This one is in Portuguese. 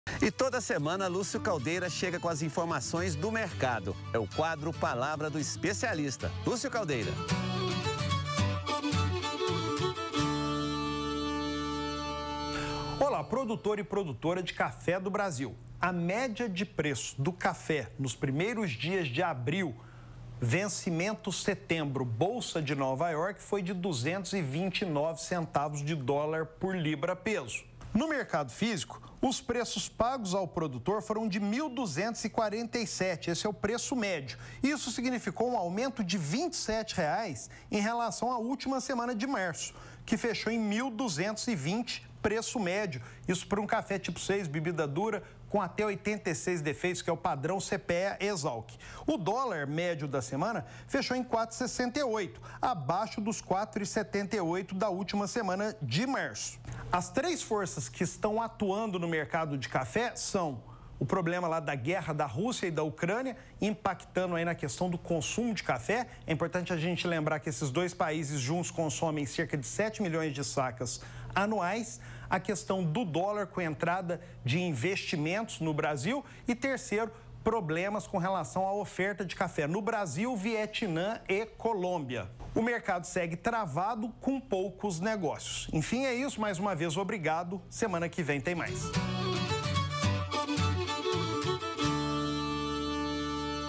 E toda semana, Lúcio Caldeira chega com as informações do mercado. É o quadro Palavra do Especialista. Lúcio Caldeira. Olá, produtor e produtora de café do Brasil. A média de preço do café nos primeiros dias de abril, vencimento setembro, Bolsa de Nova York, foi de 229 centavos de dólar por libra-peso. No mercado físico, os preços pagos ao produtor foram de R$ 1.247, esse é o preço médio. Isso significou um aumento de R$ 27 em relação à última semana de março, que fechou em R$ 1.220, preço médio. Isso para um café tipo 6, bebida dura, com até 86 defeitos, que é o padrão CPEA-Exalc. O dólar médio da semana fechou em 4,68, abaixo dos 4,78 da última semana de março. As três forças que estão atuando no mercado de café são o problema lá da guerra da Rússia e da Ucrânia, impactando aí na questão do consumo de café. É importante a gente lembrar que esses dois países juntos consomem cerca de 7 milhões de sacas anuais. A questão do dólar com entrada de investimentos no Brasil. E terceiro, problemas com relação à oferta de café no Brasil, Vietnã e Colômbia. O mercado segue travado com poucos negócios. Enfim, é isso. Mais uma vez, obrigado. Semana que vem tem mais.